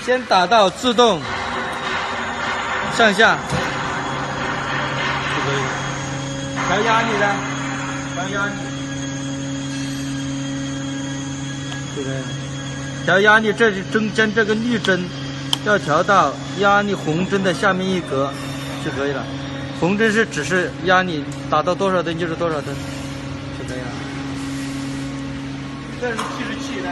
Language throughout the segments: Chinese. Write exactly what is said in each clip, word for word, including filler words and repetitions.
先打到自动上下就可以了。调压力呢？调压力就可以了。调压力，这中间这个绿针要调到压力红针的下面一格就可以了。红针是只是压力打到多少灯就是多少灯就可以了。这是计时器呢。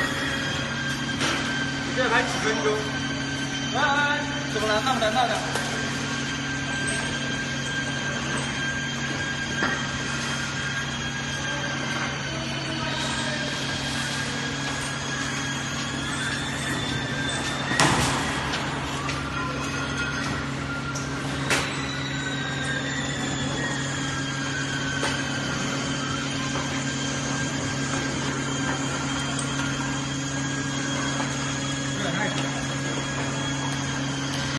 这排几分钟？啊，怎么了？那么难闹的？